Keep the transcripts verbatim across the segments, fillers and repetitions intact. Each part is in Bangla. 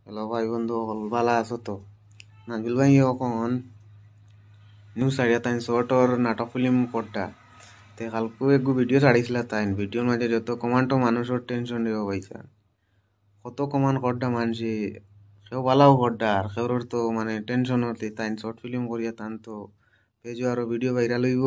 হ্যালো ভাই বন্ধু হল ভালো আছো তো? নাজুল ভাই এখন নিউজ সারিয়া তাই শর্টর নাটক ফিল্ম করটা তে কালকে এক ভিডিও ছাড়িছিল তাই ভিডিওর মাঝে যত কমান্ডো মানুষের টেনশন দিব পাইছা কত কমান্ড করটা মানছি কেউ ভালাও করটা আর কেউর তো মানে টেনশন হতে তাই শর্ট ফিল্ম করিয়া তান তো পেজও আরো ভিডিও ভাইরাল হইব।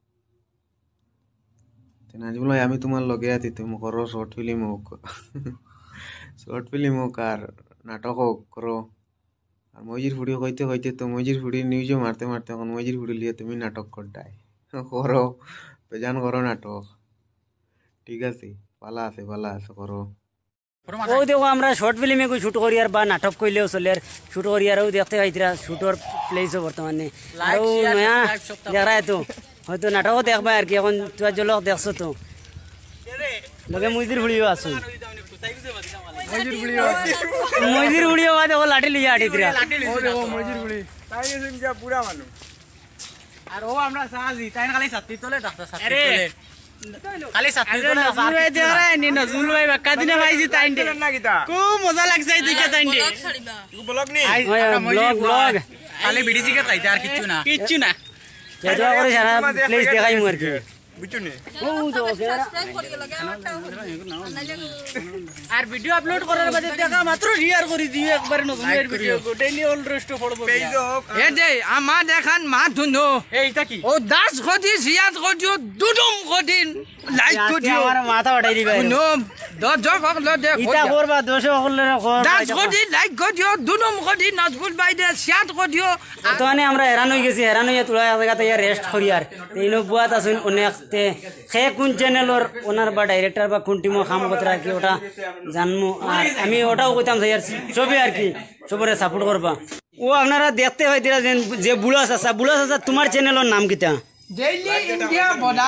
নাজুল ভাই আমি তোমার লগে আছি, তুমি করো শর্ট ফিল্ম হোক শর্ট ফিল্ম হোক আর নাটক হোক করো। আর মজির ফুড়ি কইতে কইতে তো মজির ফুড়ি নিউজও মারতে মারতে এখন মজির ফুড়ি লিয়ে তুমি নাটক করটাই করো, বেজান করো নাটক। ঠিক আছে, ভালো আছে ভালো আছে করো। ও দেখো আমরা শর্ট ফিল্মে কই শুট করি আর বা নাটক কইলেও চলে আর শুট করি আর দেখতে পাইতরা শুটর প্লেসও বর্তমানে আর নয়া দেখা তো হয়তো নাটকও দেখবা আর কি এখন তুই জলক দেখছো তো লগে মজির ফুড়িও আছো মজির ফুড়িও মজির ফুড়িও বাদে ও লাঠি লিয়া আটিতরা ও দেখো মজির ফুড়ি তাই এসে যা পুরা মানুষ আর ও আমরা সাজি তাই খালি সাত্তি তোলে ডাক্তার সাত্তি তোলে খালি সাত্তি তোলে নজরুল ভাই দেখ রে নি নজরুল ভাই বাক্কা দিনে পাইছি তাইন্ডে খুব মজা লাগছে দেখে তাইন্ডে ব্লগ নি ব্লগ ব্লগ খালি বিডি সিগারেট খাইতে আর কিচ্ছু না কিচ্ছু না যেটা করে সারা প্লেস দেখাই মু আর কি বুঝুনি ও তো সাবস্ক্রাইব করিয়ে লাগে আর ভিডিও আপলোড করার বাদে দেখা মাত্র শেয়ার করে দিও একবার নতুন এর ভিডিও ডেইলি অল রেস্ট পড়বো পেজ এ দে আমা দেখান মা ধুনো এইটা কি ও দাস গদি জিয়াদ গদিও দুদুম গদিন লাইক গদিও আমার মাথা উঠাই দিবা নো দর্শক হল দেখ ইটা করবা দর্শক হল দাস গদি লাইক গদিও দুদুম গদি নজরুল ভাই দে জিয়াদ গদিও তো মানে আমরা হেরান হই গেছি হেরান হইয়া তুলা জায়গাতে রেস্ট করি আর এইনো বুয়াত আছেন অনেক তে সে কোন চ্যানেলর ওনার বা ডাইরেক্টর বা কোন টিমও কাম করতে আর কি ওটা জানমু আর আমি ওটাও কইতাম যে সবই আর কি সবরে সাপোর্ট করবা। ও আপনারা দেখতে হয় দিরা যে বুড়া চাচা বুড়া চাচা তোমার চ্যানেলের নাম কিটা? ডেইলি ইন্ডিয়া বডা।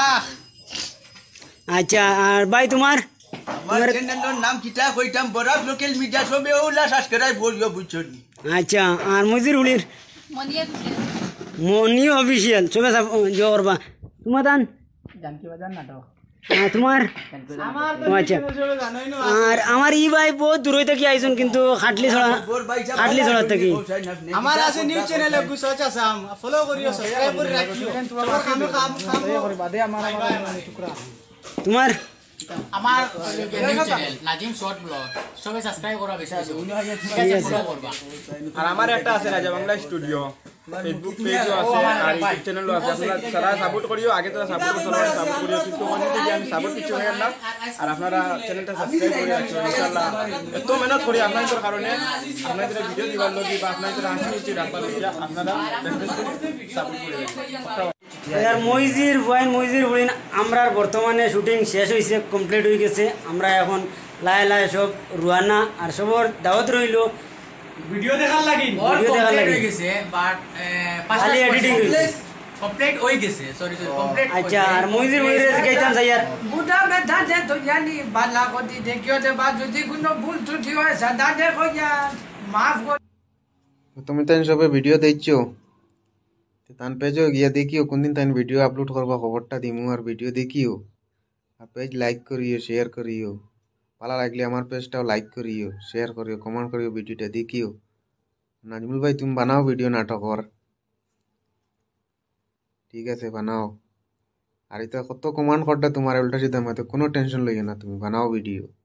আচ্ছা আর ভাই তোমার আমার চ্যানেলের নাম কিটা কইতাম বড় লোকাল মিডিয়া সবে ওলা সাবস্ক্রাইব করিও বুঝছনি। আচ্ছা আর মজির উলির মনিয়া মনি অফিশিয়াল সবে জো করবা। তোমার দান জানকি বাজার নাটক হ্যাঁ তোমার আচ্ছা আর আমার ই ভাই বহুত দূর থেকে আইছুন কিন্তু খাটলি ছড়া খাটলি ছড়া থেকে আমার আছে নিউজ চ্যানেলে গুছাচ আসাম ফলো করিও সাবস্ক্রাইব করে রাখিও তোমার কাম কাম কাম করে বাদে আমার আমার টুকরা তোমার আমার news channel Nazim short blog সবাই সাবস্ক্রাইব করা বেশি আছে ঠিক আছে ফলো করবা। আর আমার একটা আছে রাজা বাংলা স্টুডিও ফেসবুক পেজও আছে আর ইউটিউব চ্যানেলও আছে, আপনারা সারা সাপোর্ট করিও আগে তো সাপোর্ট করছো সাপোর্ট করিও কিন্তু কোন দিকে আমি সাপোর্ট কিছু হই না আর আপনারা চ্যানেলটা সাবস্ক্রাইব করে রাখছো ইনশাআল্লাহ এত মেহনত করি আপনাদের কারণে আপনাদের ভিডিও দিবার লাগি বা আপনাদের হাসি খুশি রাখবার লাগি আপনারা সাপোর্ট করে রাখো। আর মইজির বয়ান মইজির বলিন আমরার বর্তমানে শুটিং শেষ হয়েছে কমপ্লিট হয়ে গেছে আমরা এখন লাহে লাহে সব রুয়ানা আর সবর দাওয়াত রইল ভিডিও দেখার লাগি ভিডিও দেখার লাগি হয়ে গেছে বাট খালি এডিটিং কমপ্লিট হয়ে গেছে সরি সরি কমপ্লিট। আচ্ছা আর মইজির বইরে গাইতাম স্যার বুড়া বেটা যে তো জানি বালা কদি দেখিও যে বা যদি কোনো ভুল ত্রুটি হয় সাদা দেখো যা মাফ কর। তুমি তাই সবে ভিডিও দেখছো তান পেজও গিয়া দেখিও কোনদিন তাই ভিডিও আপলোড করবা খবরটা দিমু আর ভিডিও দেখিও আর পেজ লাইক করিও শেয়ার করিও ভালো লাগলে আমার পেজটাও লাইক করিও শেয়ার করিও কমেন্ট করিও ভিডিওটা দেখিও। নাজমুল ভাই তুমি বানাও ভিডিও নাটকর, ঠিক আছে বানাও আর এটা কত কমান্ড করটা তোমার উল্টা সিধা মতো কোনো টেনশন লইও না তুমি বানাও ভিডিও।